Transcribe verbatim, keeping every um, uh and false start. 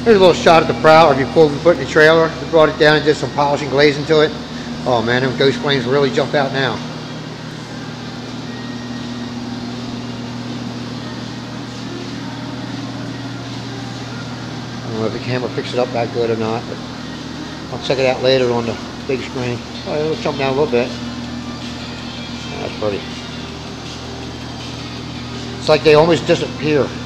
Here's a little shot of the Prowler before we put it in the trailer. We brought it down and did some polishing glazing to it. Oh man, them ghost flames really jump out now. I don't know if the camera picks it up that good or not, but I'll check it out later on the big screen. Oh, it'll jump down a little bit. That's pretty. It's like they almost disappear.